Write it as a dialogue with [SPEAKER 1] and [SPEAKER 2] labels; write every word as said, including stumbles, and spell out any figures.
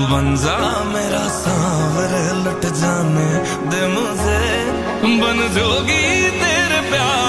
[SPEAKER 1] बन जा मेरा सांवरे लुट जाने दे मुझे, बन जोगी तेरे प्यार